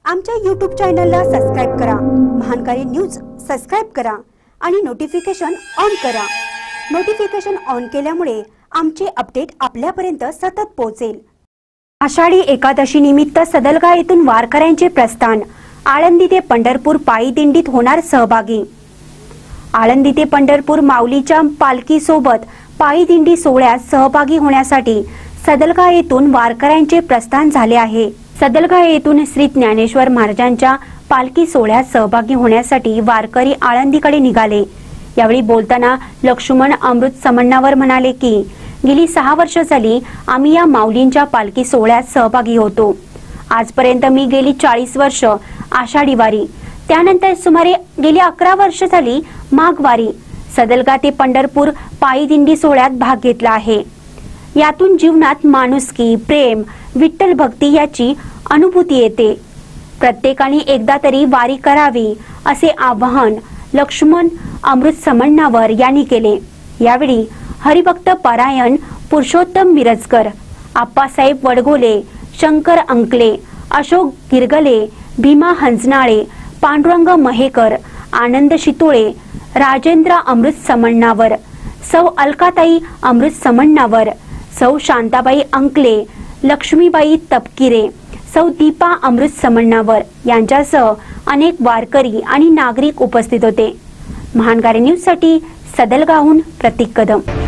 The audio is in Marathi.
आमच्या YouTube चॅनलला सबस्क्राइब करा, महानकारी न्यूज सबस्क्राइब करा आणि नोटिफिकेशन ऑन करा। नोटिफिकेशन ऑन केल्यामुळे आमचे अपडेट आपल्यापर्यंत सतत पोहोचेल। आषाढी एकादशी निमित्त सदलगा येथून वारकऱ्यांचे प्रस्थान। आळंदी ते पंढरपूर पायी दिंडीत होणार सहभागी। आळंदी ते पंढरपूर माऊलीच्या पालखी सोबत पायी दिंडी सोहळ्यात सहभागी होण्यासाठी सदलगा येथून वारकऱ्यांचे प्रस्थान झाले आहे। सदलगा येथून श्री ज्ञानेश्वर महाराजांच्या पालखी सोहळ्यात सहभागी होण्यासाठी वारकरी आळंदीकडे निघाले। यावेळी बोलताना लक्ष्मण अमृत समण्णावर म्हणाले की गेली 6 वर्ष झाली आम्ही या माऊलींच्या पालखी सोहळ्यात सहभागी होतो। आजपर्यंत मी गेली 40 वर्ष आषाढी वारी, त्यानंतर सुमारे गेली 11 वर्ष झाली माघ वारी, सदलगा ते पंढरपूर पायी दिंडी सोहळ्यात भाग घेतला आहे। यातून जीवनात माणुसकी, प्रेम, विठ्ठल भक्ती याची अनुभूती येते। प्रत्येकाने एकदा तरी वारी करावी असे आवाहन लक्ष्मण अमृत समण्णावर यांनी केले। यावेळी हरिभक्त पारायण पुरुषोत्तम मिरजकर, आप्पासाहेब वडगोले, शंकर अंकले, अशोक गिरगले, भीमा हंजनाळे, पांडुरंग महेकर, आनंद शितोळे, राजेंद्र अमृत समण्णावर, सौ अलकाताई अमृत समण्णावर, सौ शांताबाई अंकले, लक्ष्मीबाई तपकिरे, सौ दीपा अमृत समण्णावर यांच्यासह अनेक वारकरी आणि नागरिक उपस्थित होते। महानकारी न्यूज साठी सदलगाहून प्रतीक कदम।